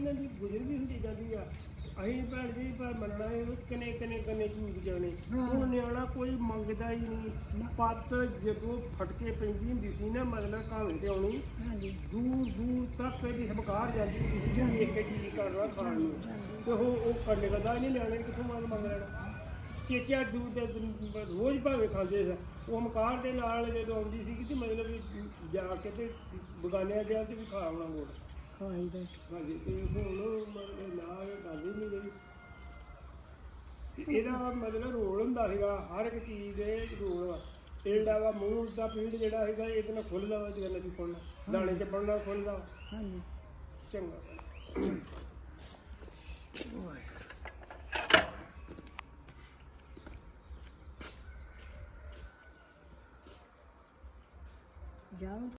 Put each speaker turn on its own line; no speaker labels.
ਇਹਨਾਂ ਦੀ ਗੁਜ਼ਰ ਵੀ ਹੁੰਦੀ ਜਾਂਦੀ ਆ। ਅਸੀਂ ਭੈਣ ਜੀ ਪਰ ਮੰਨਣਾ ਕਿੰਨੇ ਕਿੰਨੇ ਕਿੰਨੇ ਝੂਠ ਜਾਣੇ। ਹੁਣ ਨਿਆਣਾ ਕੋਈ ਮੰਗਦਾ ਹੀ ਨਹੀਂ। ਪੱਤ ਜਦੋਂ ਫਟਕੇ ਪੈਂਦੀ ਹੁੰਦੀ ਸੀ ਨਾ ਮਤਲਬ ਘਾਵੇ ਤੇ ਆਉਣੀ ਦੂਰ ਦੂਰ ਤੱਕ ਇਹਦੀ ਹਮਕਾਰ ਜਾਂਦੀ ਹੁੰਦੀ ਸੀ ਇੱਕ ਚੀਜ਼ ਕਰਨਾ ਖਾਣ ਨੂੰ ਤੇ ਉਹ ਕਰਨੇ ਕਦਾ ਨਹੀਂ ਨਿਆਣੇ ਕਿੱਥੋਂ ਮੰਗ ਲੈਣਾ। ਚੇਚਾ ਦੂਰ ਰੋਜ਼ ਭਾਵੇਂ ਖਾਂਦੇ ਸੀ। ਉਹ ਹਮਕਾਰ ਦੇ ਨਾਲ ਜਦੋਂ ਆਉਂਦੀ ਸੀ ਕਿ ਮਤਲਬ ਵੀ ਜਾ ਕੇ ਤੇ ਬਗਾਨਿਆਂ ਗਿਆ ਤੇ ਵੀ ਖਾ ਆਉਣਾ ਗੁੜ ਹਾਂਜੀ। ਤੇ ਹੁਣ ਮਤਲਬ ਨਾ ਗੱਲ ਹੀ ਨਹੀਂ ਰਹੀ। ਇਹਦਾ ਮਤਲਬ ਰੋਲ ਹੁੰਦਾ ਸੀਗਾ ਹਰ ਇੱਕ ਚੀਜ਼ ਦੇ ਰੋਲ। ਇਹ ਜਿਹੜਾ ਵਾ ਮੂੰਹ ਦਾ ਪੀੜ ਜਿਹੜਾ ਹੈਗਾ ਇਹਦੇ ਨਾਲ ਖੁੱਲ੍ਹਦਾ ਵਾ ਜਿਹਦੇ ਨਾਲ ਵੀ ਖੁੱਲ੍ਹਦਾ ਦਾਣੇ ਚੱਪਣ ਨਾਲ ਖੁੱਲ੍ਹਦਾ ਚੰਗਾ ਜਾਓ।